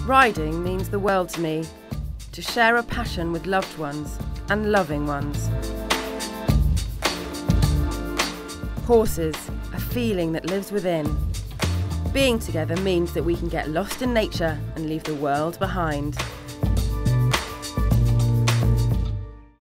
Riding means the world to me, to share a passion with loved ones and loving ones. Horses, a feeling that lives within. Being together means that we can get lost in nature and leave the world behind.